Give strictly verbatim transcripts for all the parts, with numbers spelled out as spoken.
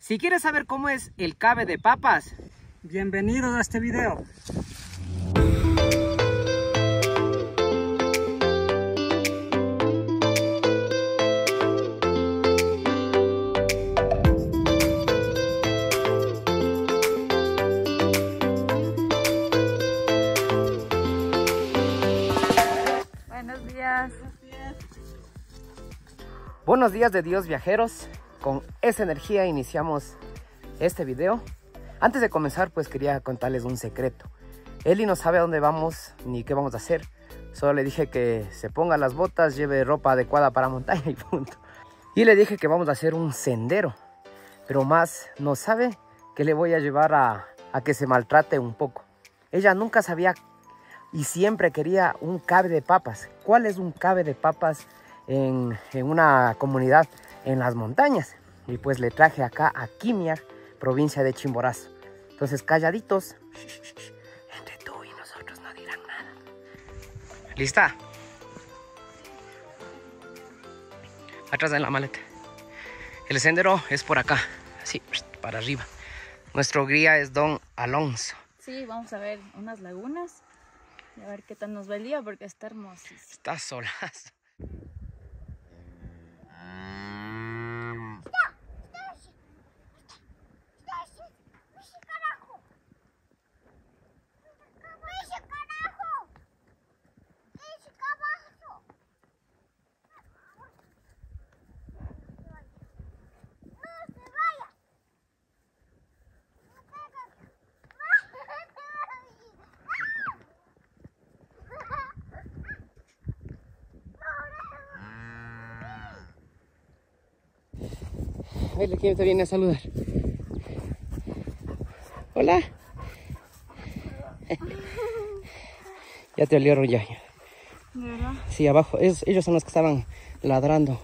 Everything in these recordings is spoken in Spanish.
Si quieres saber cómo es el cabe de papas, bienvenidos a este video. Buenos días. Buenos días de Dios, viajeros. Con esa energía iniciamos este video. Antes de comenzar, pues quería contarles un secreto. Eli no sabe a dónde vamos ni qué vamos a hacer. Solo le dije que se ponga las botas, lleve ropa adecuada para montaña y punto. Y le dije que vamos a hacer un sendero. Pero más no sabe que le voy a llevar a, a que se maltrate un poco. Ella nunca sabía y siempre quería un cabe de papas. ¿Cuál es un cabe de papas en, en una comunidad en las montañas? Y pues le traje acá a Quimiar, provincia de Chimborazo. Entonces calladitos, entre tú y nosotros no dirán nada. ¿Lista? Atrás en la maleta. El sendero es por acá, así, para arriba. Nuestro guía es Don Alonso. Sí, vamos a ver unas lagunas y a ver qué tal nos va el día porque está hermosísimo. Está solazo. Ay, ¿quién te viene a saludar? Hola. Ya te olieron ya. ¿De verdad? Sí, abajo. Ellos, ellos son los que estaban ladrando.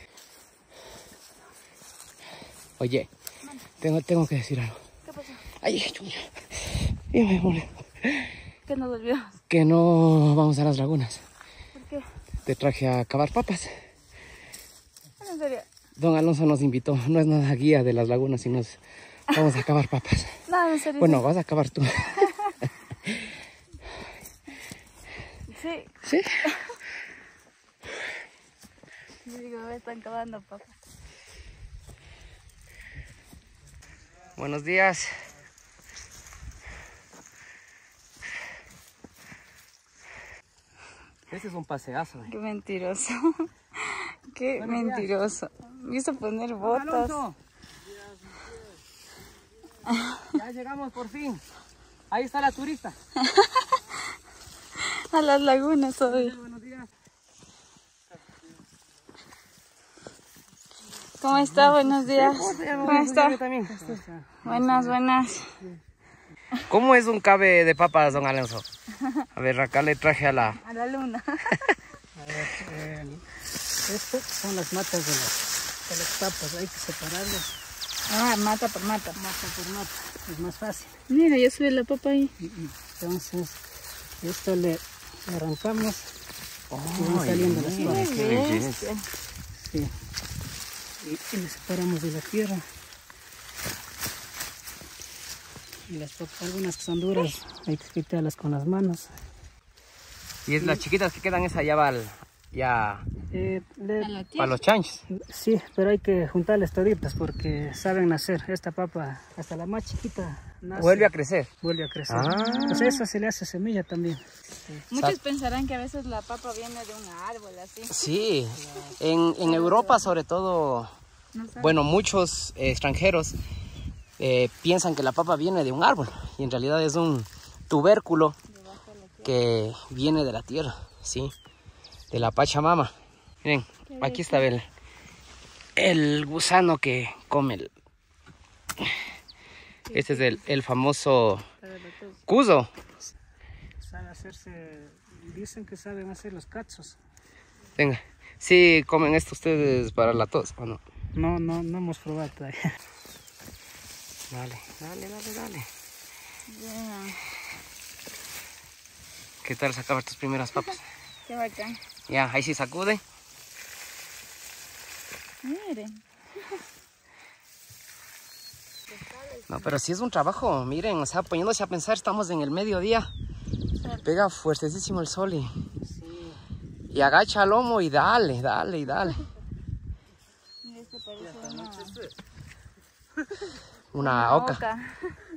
Oye, tengo, tengo que decir algo. ¿Qué pasó? Ay, chuña. Ya me molé. ¿Qué nos olvidamos? Que no vamos a las lagunas. ¿Por qué? Te traje a cavar papas. ¿En serio? Don Alonso nos invitó. No es nada guía de las lagunas, sino es, vamos a cavar papas. No, en serio. Bueno, vas a cavar tú. Sí. ¿Sí? Yo digo, me están cavando papas. Buenos días. Este es un paseazo. Qué mentiroso. Qué Buenos días. mentiroso. Me hizo poner botas. Alonso. Ya llegamos por fin. Ahí está la turista. A las lagunas hoy. Buenos días. ¿Cómo está? Buenos días. ¿Cómo está? También. Buenas, buenas. ¿Cómo es un cabe de papas, don Alonso? A ver, acá le traje a la... A la luna. A ver, eh, estas son las matas de las, de las papas, hay que separarlas Ah, mata por mata. mata por mata, es más fácil. Mira, ya sube la papa ahí. Entonces, esto le arrancamos y van Ay, saliendo las mira, papas. qué belleza. Sí. Y, y le separamos de la tierra. Y las papas, algunas que son duras, hay que quitarlas con las manos. Y es las chiquitas que quedan, esa ya va al, ya Eh, le- A la para tierra. los chanchos. sí, pero hay que juntarlas toditas porque saben nacer. Esta papa, hasta la más chiquita, nace, Vuelve a crecer. vuelve a crecer. Ah. Pues esa se le hace semilla también. Sí. Muchos pensarán que a veces la papa viene de un árbol así. Sí, en, en Europa sobre todo, No sé. bueno, muchos eh, extranjeros eh, piensan que la papa viene de un árbol y en realidad es un tubérculo que viene de la tierra, sí, de la Pachamama. Miren, aquí está el, el gusano que come el... Este es el, el famoso cuzo. Sabe hacerse, dicen que saben hacer los cachos. Venga, sí comen esto ustedes para la tos, ¿o no? No, no, no hemos probado todavía. Dale, dale, dale, dale. Yeah. ¿Qué tal sacar tus primeras papas? Qué bacán. Ya, ahí sí sacude. Miren. No, pero sí es un trabajo, miren, o sea, poniéndose a pensar, estamos en el mediodía. Pega fuertecísimo el sol y, Sí. y agacha el lomo y dale, dale y dale. Mira, este parece una, Una oca.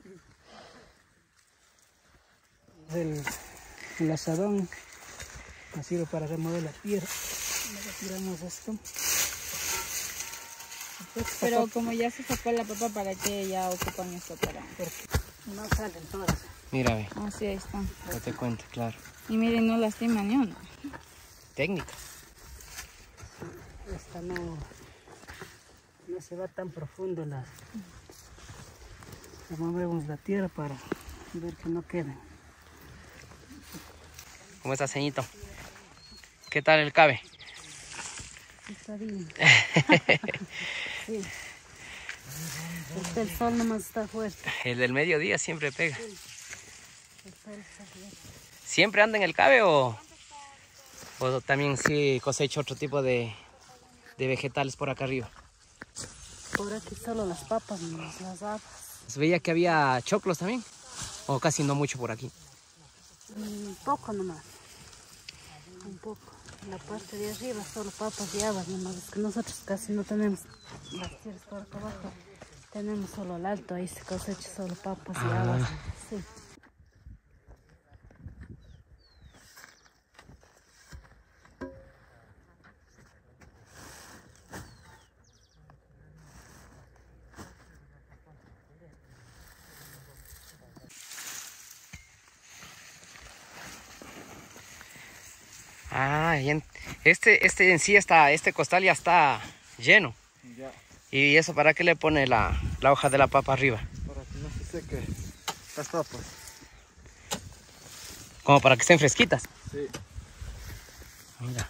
El, el asadón me sirve para remover la tierra. Le retiramos esto. Pero como ya se sacó la papa, ¿para qué ya ocupan esto? Para... Porque no salen todas. Mira, ve, Ah, sí, ahí están. no te cuento, claro. Y miren, no lastima ni uno. Técnica. Esta no, no se va tan profundo. La, removemos la tierra para ver que no queden. ¿Cómo está, ceñito? ¿Qué tal el cabe? Está bien. Sí. Este, el sol nomás está fuerte. El del mediodía siempre pega. El sol está fuerte. ¿Siempre anda en el cabe o, o también sí cosecha otro tipo de, de vegetales por acá arriba? Por aquí solo las papas, nomás, las habas. ¿Se veía que había choclos también? ¿O casi no mucho por aquí? Un poco nomás. Un poco. En la parte de arriba solo papas y habas nomás. Es que nosotros casi no tenemos las tierras por acá abajo. Tenemos solo el alto, ahí se cosecha solo papas y Ah. habas. Sí. Ah, bien. Este, este en sí está, este costal ya está lleno. Ya, ¿Y eso para qué le pone la, la hoja de la papa arriba? para que no se seque las papas. Como para que estén fresquitas. Sí. Mira.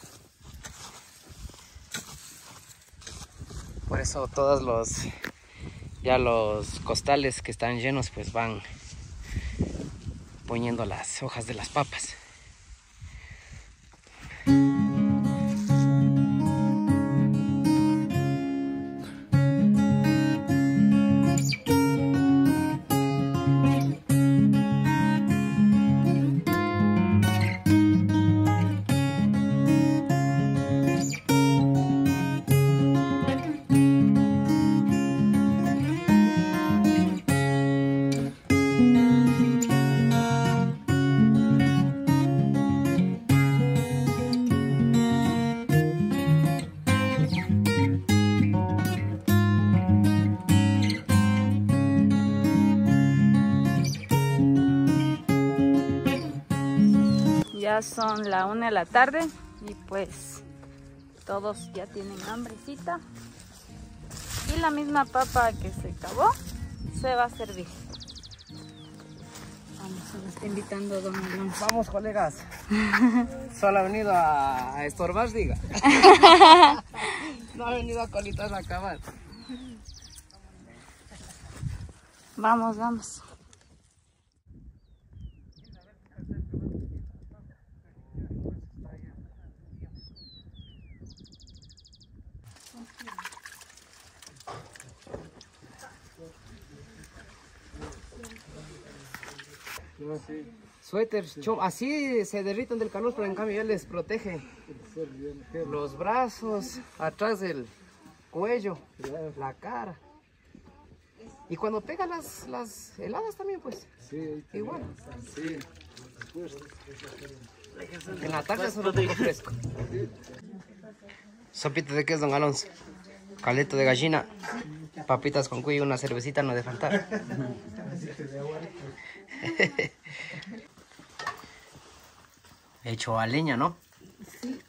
Por eso todos los, ya los costales que están llenos pues van poniendo las hojas de las papas. Ya son la una de la tarde y pues todos ya tienen hambrecita. Y la misma papa que se acabó se va a servir. Vamos, se nos está invitando don Alonso. Vamos, colegas. Solo ha venido a, a estorbar, diga. No ha venido a colitas a acabar. Vamos, vamos. Suéter, chom- así se derriten del calor, pero en cambio ya les protege los brazos, atrás del cuello, la cara. Y cuando pega las, las heladas también, pues, Sí, igual. sí. En la tarde es un poco fresco. Sopita de queso, don Alonso. Caleto de gallina, papitas con cuy y una cervecita no de faltar. Hecho a leña, ¿no? Sí.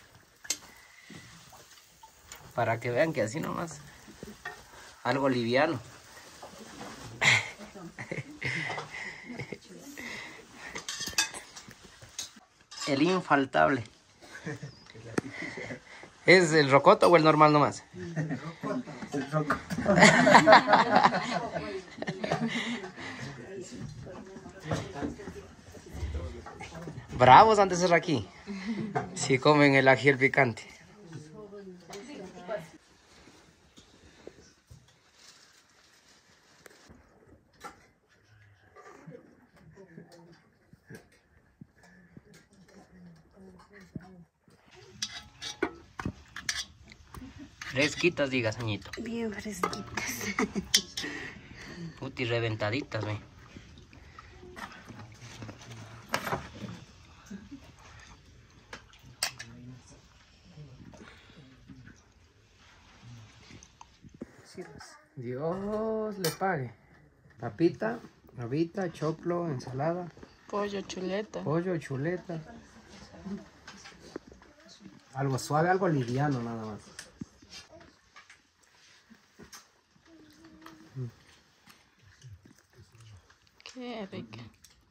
Para que vean que así nomás. Algo liviano. El infaltable. ¿Es el rocoto o el normal nomás? El roco. Bravos antes de ser aquí. Si comen el ají el picante. Fresquitas, digas, Añito. Bien fresquitas. Puti, reventaditas, ve. Dios le pague. Papita, habita, choclo, ensalada. Pollo, chuleta. Pollo, chuleta. Algo suave, algo liviano nada más. Qué rica.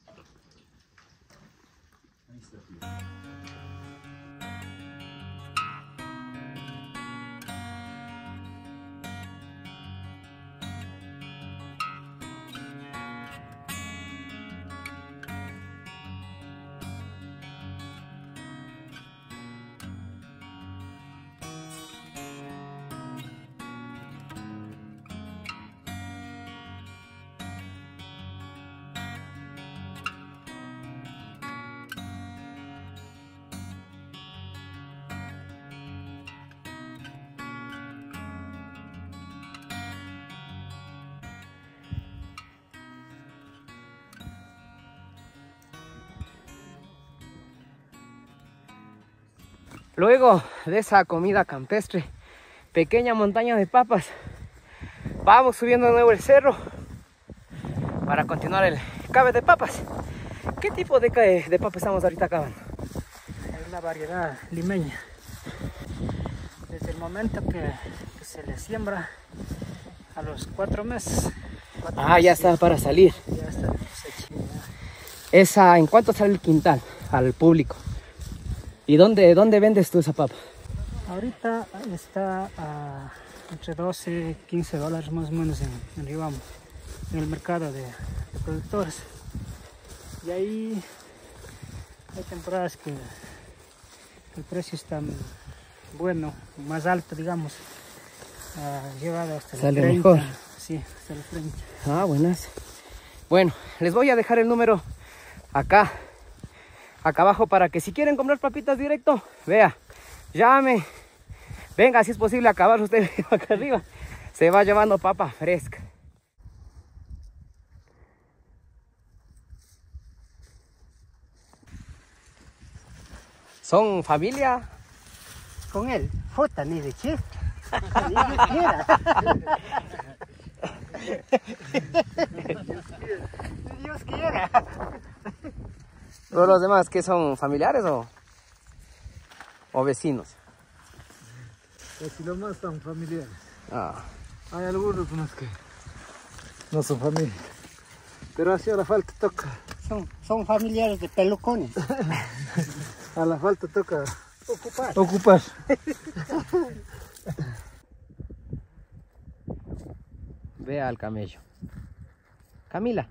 Luego de esa comida campestre, pequeña montaña de papas, vamos subiendo de nuevo el cerro para continuar el cabe de papas. ¿Qué tipo de, cabe de papas estamos ahorita acabando? Es la variedad limeña. Desde el momento que, que se le siembra a los cuatro meses. Cuatro Ah, ya está para salir. Ya está cosecha. Esa, ¿en cuánto sale el quintal al público? ¿Y dónde, dónde vendes tú esa papa? Ahorita está a entre doce, quince dólares más o menos en, en Riobamba, en el mercado de, de productores. Y ahí hay temporadas que el precio está bueno, más alto, digamos, uh, llevado hasta el Sale treinta. mejor. Sí, hasta el treinta. Ah, buenas. Bueno, les voy a dejar el número acá, acá abajo, para que si quieren comprar papitas directo, vea, llame, venga, si es posible acabar usted acá arriba, se va llevando papa fresca. ¿Son familia? Con él, jota ni de chiste. Ni Dios quiera. Ni Dios quiera. ¿Todos los demás que son familiares o, o vecinos? Pues si lo más son familiares. Ah. Hay algunos más que no son familia. Pero así a la falta toca. Son, son familiares de pelucones. A la falta toca Ocupar. ocupar. Vea al camello. Camila.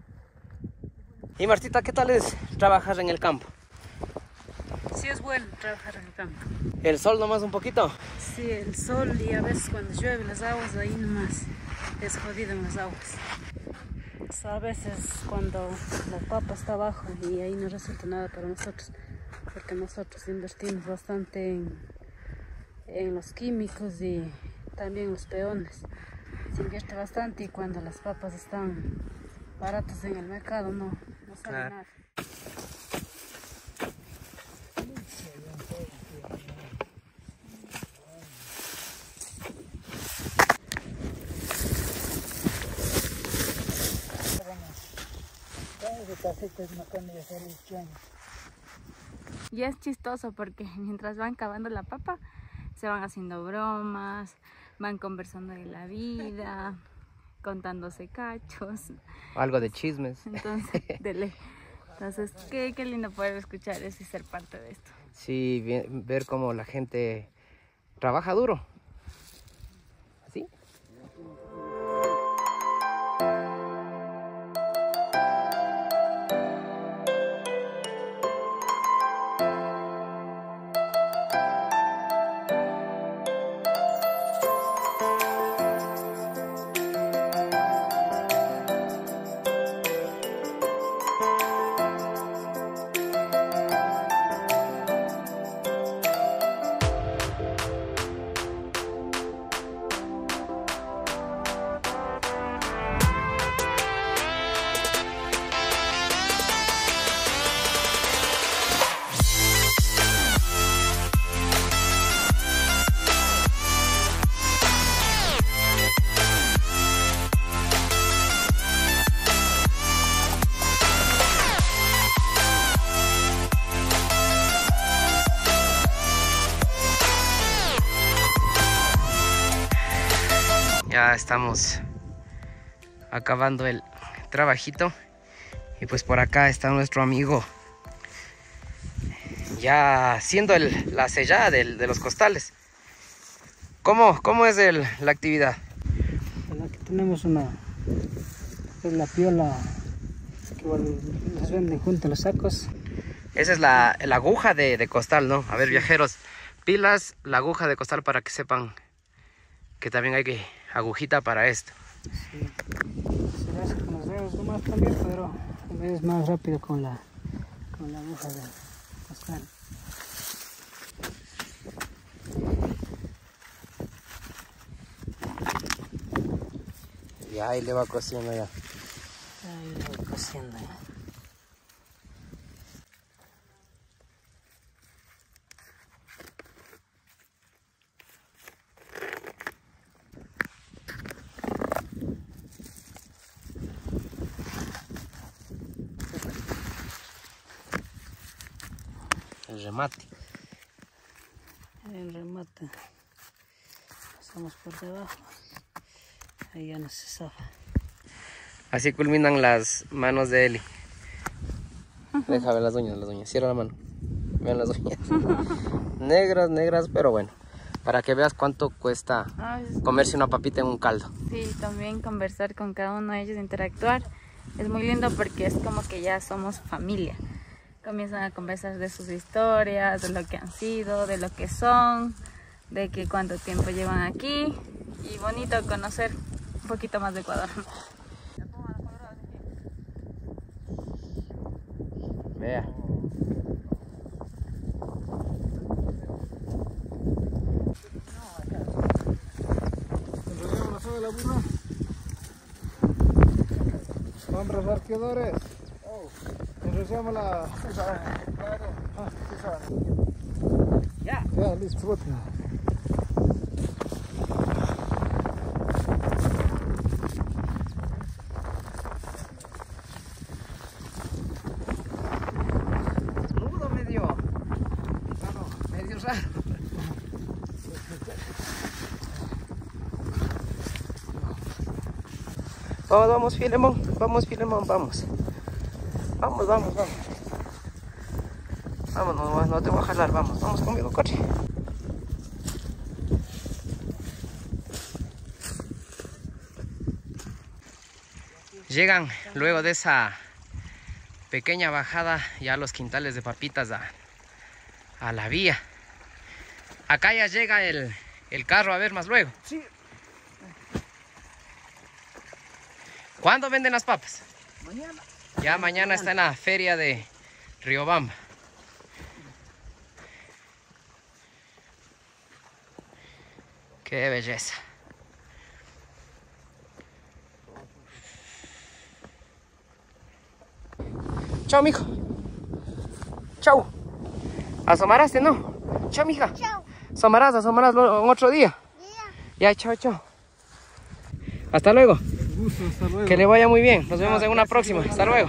Y Martita, ¿qué tal es trabajar en el campo? Sí, es bueno trabajar en el campo. ¿El sol nomás un poquito? Sí, el sol y a veces cuando llueve las aguas, ahí nomás es jodido en las aguas. O sea, a veces cuando la papa está abajo y ahí no resulta nada para nosotros, porque nosotros invertimos bastante en, en los químicos y también los peones. Se invierte bastante y cuando las papas están baratas en el mercado no, no sale Claro. nada. Y es chistoso porque mientras van cavando la papa, se van haciendo bromas, van conversando de la vida, contándose cachos. Algo de chismes. Entonces, dele. Entonces, qué, qué lindo poder escuchar eso y ser parte de esto. Sí, vi- ver cómo la gente trabaja duro. ¿Así? ya estamos acabando el trabajito. Y pues por acá está nuestro amigo ya haciendo el, la sellada del, de los costales. ¿Cómo, cómo es el, la actividad? Aquí tenemos una, es la piola que igual les venden junto a los sacos. Esa es la, la aguja de, de costal, ¿no? A ver, viajeros, pilas, la aguja de costal para que sepan que también hay que agujita para esto. Sí, se hace con los dedos nomás también, pero es más rápido con la, con la aguja de costal. Y ahí le va cociendo ya. Ahí le voy cociendo ya. El remate. El remate. Pasamos por debajo. Ahí ya no se zafa. Así culminan las manos de Eli. Deja ver las uñas, las uñas. Cierra la mano. Vean las uñas. Negras, negras, pero bueno. Para que veas cuánto cuesta Ay, comerse una papita en un caldo. sí, también conversar con cada uno de ellos, interactuar. Es muy lindo porque es como que ya somos familia. Comienzan a conversar de sus historias, de lo que han sido, de lo que son, de que cuánto tiempo llevan aquí. Y bonito conocer un poquito más de Ecuador. Vea. La burra. Hombres arqueadores. Enrollamos la. Ah, sí saben. Ya. Ya, listo, bota. Nudo medio. Medio raro. Vamos, vamos, Filemón, vamos, Filemón, vamos. Vamos, vamos, vamos. Vamos, no, no te voy a jalar, vamos, vamos conmigo, corre. Llegan luego de esa pequeña bajada ya los quintales de papitas a, a la vía. Acá ya llega el, el carro a ver más luego. Sí. ¿Cuándo venden las papas? Mañana. Ya mañana está en la feria de Riobamba. Qué belleza. Chao, mijo. Chao. ¿Asomaraste, no? Chao, mija. Chao. Asomarás, asomarás lo- en otro día. Ya, chao, chao. Hasta luego. Gusto, hasta luego. Que le vaya muy bien. Nos vemos en una próxima. Hasta luego.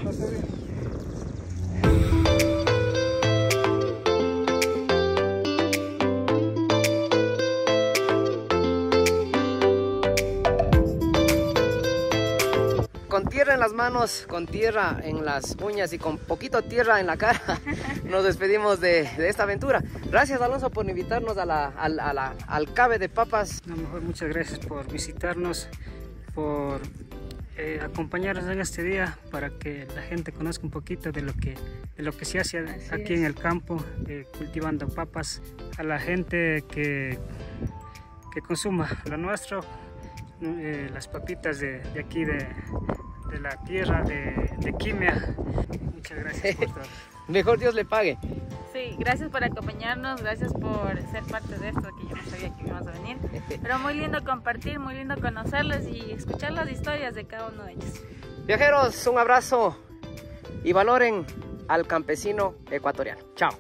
Con tierra en las manos, con tierra en las uñas y con poquito tierra en la cara, nos despedimos de, de esta aventura. Gracias, Alonso, por invitarnos a la, a la- a la- al cabe de papas. A lo mejor muchas gracias por visitarnos, por eh, acompañarnos en este día para que la gente conozca un poquito de lo que, de lo que se hace Así aquí es. en el campo, eh, cultivando papas. A la gente que, que consuma lo nuestro, eh, las papitas de, de aquí, de, de la tierra, de, de Quimia. Muchas gracias por todo. Mejor Dios le pague. Sí, gracias por acompañarnos, gracias por ser parte de esto, que yo no sabía que íbamos a venir. Pero muy lindo compartir, muy lindo conocerles y escuchar las historias de cada uno de ellos. Viajeros, un abrazo y valoren al campesino ecuatoriano. Chao.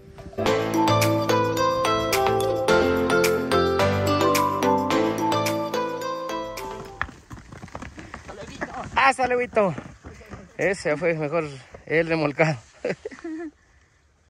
Hasta luego. Ese fue mejor el remolcado.